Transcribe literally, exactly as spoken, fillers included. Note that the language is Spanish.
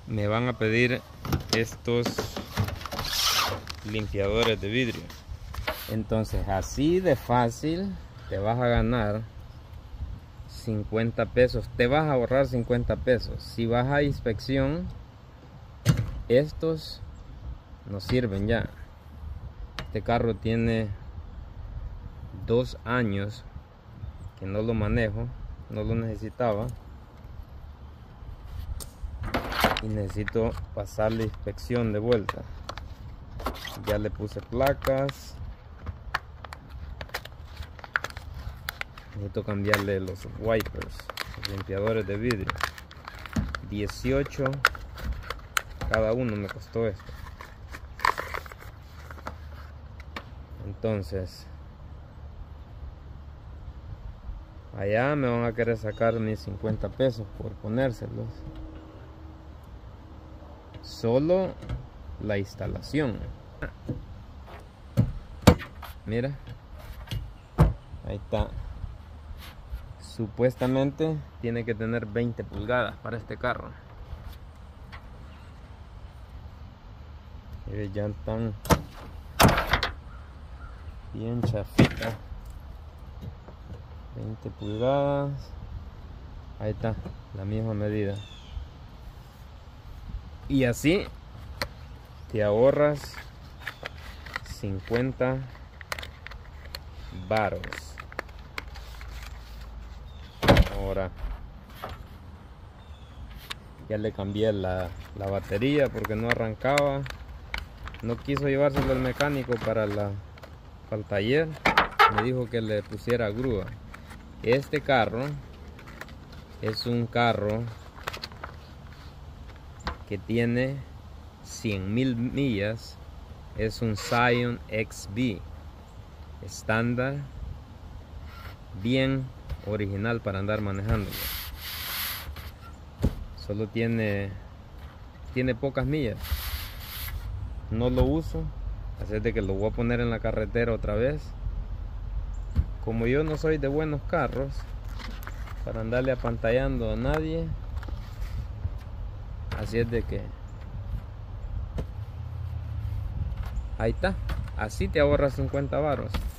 me van a pedir estos limpiadores de vidrio. Entonces así de fácil te vas a ganar cincuenta pesos, te vas a ahorrar cincuenta pesos. Si vas a inspección, estos nos sirven ya. Este carro tiene dos años que no lo manejo, no lo necesitaba y necesito pasarle inspección de vuelta. Ya le puse placas, necesito cambiarle los wipers, los limpiadores de vidrio. dieciocho cada uno me costó esto. Entonces allá me van a querer sacar mis cincuenta pesos por ponérselos. Solo la instalación. Mira, ahí está. Supuestamente tiene que tener veinte pulgadas para este carro. Y ya están bien chafitas. veinte pulgadas. Ahí está, la misma medida. Y así te ahorras cincuenta varos. Ahora ya le cambié la, la batería porque no arrancaba. No quiso llevárselo al mecánico para, la, para el taller. Me dijo que le pusiera grúa. Este carro es un carro que tiene cien mil millas. Es un Scion X B estándar, bien original para andar manejándolo. Solo tiene tiene pocas millas. No lo uso, así de que lo voy a poner en la carretera otra vez. Como yo no soy de buenos carros para andarle apantallando a nadie, así es de que ahí está. Así te ahorras cincuenta varos.